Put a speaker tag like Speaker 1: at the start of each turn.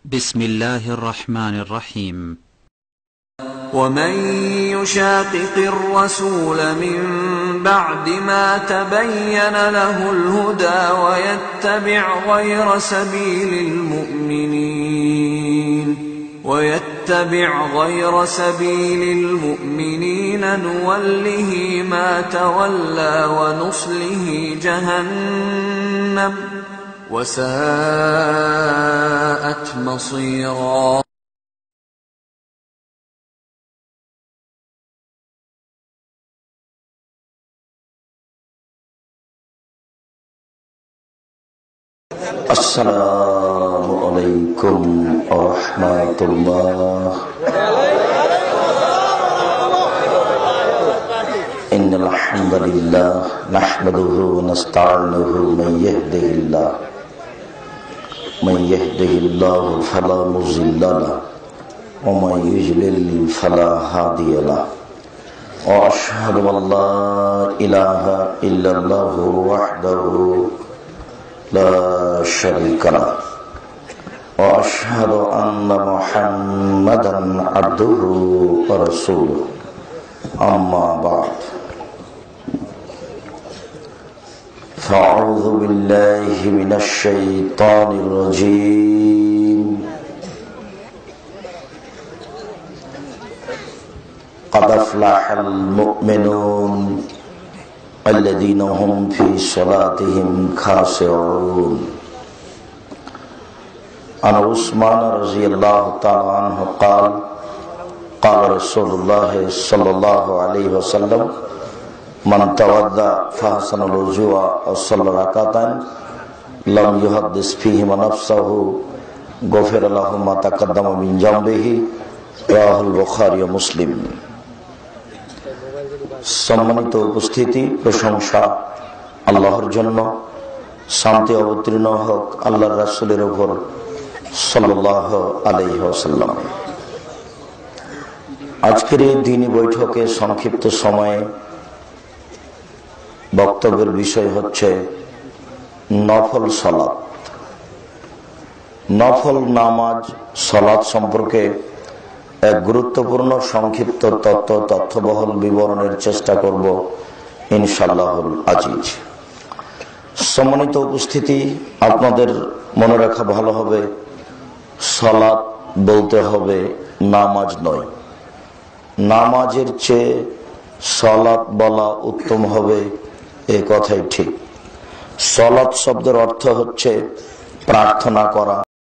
Speaker 1: بسم الله الرحمن الرحيم.
Speaker 2: ومن يشاقق الرسول من بعد ما تبين له الهدى ويتبع غير سبيل المؤمنين نوله ما تولى ونصله جهنم وساءت مصيرا.
Speaker 3: السلام عليكم ورحمة الله. إن الحمد لله نحمده ونستعينه من يهده الله فلا مضل له ومن يضلل فلا هادي له وأشهد أن لا إله إلا الله وحده لا شريك له وأشهد أن محمدا عبده ورسوله. أما بعد فأعوذ بالله من الشيطان الرجيم. قد أفلح المؤمنون الذين هم في صلاتهم خاشعون. عن عثمان رضي الله تعالى عنه قال قال رسول الله صلى الله عليه وسلم من توضأ فحسن الوضوء وصلى ركعتين لم يحدث فيهما نفسه غفر له ما تقدم من ذنبه. رواه البخاري ومسلم. সম্মানিত উপস্থিতি, প্রশংসা আল্লাহর জন্য, শান্তি অবতীর্ণ হোক আল্লাহর রাসূলের উপর সাল্লাল্লাহু আলাইহি ওয়াসাল্লাম। আজকের এই দিনী বৈঠকে সংক্ষিপ্ত সময়ে বক্তব্যের বিষয় হচ্ছে নফল সালাত। নফল নামাজ সালাত সম্পর্কে এক গুরুত্বপূর্ণ সংক্ষিপ্ত তথ্যবহুল বিবরণের চেষ্টা করব ইনশাআল্লাহুল আজিজ। সম্মানিত উপস্থিতি, আপনাদের মনে রাখা ভালো হবে, সালাত বলতে হবে নামাজ নয়। নামাজের চেয়ে সালাত বলা উত্তম হবে, এ কথাই ঠিক। সালাত শব্দের অর্থ হচ্ছে প্রার্থনা করা,